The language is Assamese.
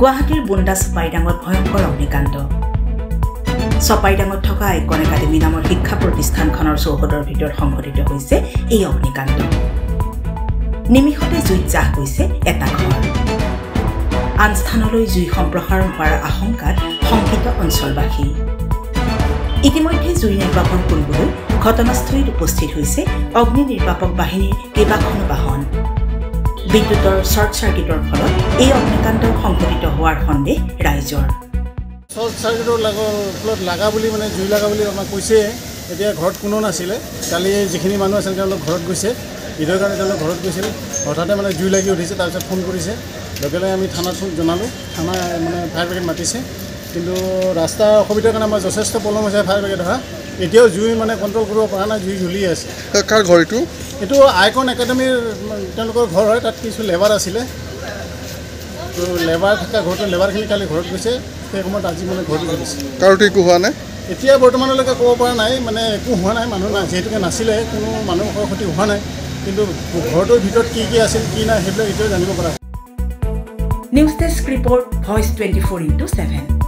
গুৱাহাটীৰ বুন্দা চপাইডাঙত ভয়ংকৰ অগ্নিকাণ্ড চপাইডাঙত থকা আইকন একাডেমী নামৰ শিক্ষা প্ৰতিষ্ঠানখনৰ চৌহদৰ ভিতৰত সংঘটিত হৈছে এই অগ্নিকাণ্ড নিমিষতে জুইত জাহ গৈছে এটা ঘৰ আন স্থানলৈ জুই সম্প্ৰসাৰণ হোৱাৰ আশংকাত শংকিত অঞ্চলবাসী ইতিমধ্যে জুই নিৰ্বাপন কৰিবলৈ ঘটনাস্থলীত উপস্থিত হৈছে অগ্নি নিৰ্বাপক বাহিনীৰ কেইবাখনো বাহন বিদ্যুতৰ শৰ্ট সাৰ্কিটৰ ফলত এই অগ্নিকাণ্ড সংঘটিত হোৱাৰ সন্দেহ ৰাইজৰ শৰ্ট সাৰ্কিটৰ ফলত লাগা বুলি মানে জুই লাগা বুলি আমাক কৈছে এতিয়া ঘৰত কোনো নাছিলে কালি যিখিনি মানুহ আছিল তেওঁলোক ঘৰত গৈছে ঈদৰ কাৰণে তেওঁলোক ঘৰত গৈছিল হঠাতে মানে জুই লাগি উঠিছে তাৰপিছত ফোন কৰিছে লগে লগে আমি থানাত জনালোঁ থানা মানে ফায়াৰ ব্ৰিগেড মাতিছে কিন্তু ৰাস্তা অসুবিধাৰ কাৰণে আমাৰ যথেষ্ট প্ৰব্লেম হৈছে ফায়াৰ ব্ৰিগেড অহা এতিয়াও জুই মানে কণ্ট্ৰল কৰিব পৰা নাই জুই জ্বলি আছে কাৰ ঘৰ এইটো আইকন একাডেমীৰ তেওঁলোকৰ ঘৰ হয় তাত কিছু লেবাৰ আছিলে তো লেবাৰ থকা ঘৰটো লেবাৰখিনি কালি ঘৰত গৈছে সেই সময়ত আজি মানে ঘৰটো জ্বলিছে কাৰোতো একো হোৱা নাই এতিয়া বৰ্তমানলৈকে ক'ব পৰা নাই মানে একো হোৱা নাই মানুহ নাই যিহেতুকে নাছিলে কোনো মানুহৰ ক্ষতি হোৱা নাই কিন্তু ঘৰটোৰ ভিতৰত কি আছিল কি নাই সেইবিলাক এতিয়াও জানিব পৰা নিউজ ডেস্ক ৰিপৰ্ট ভইচ 24/7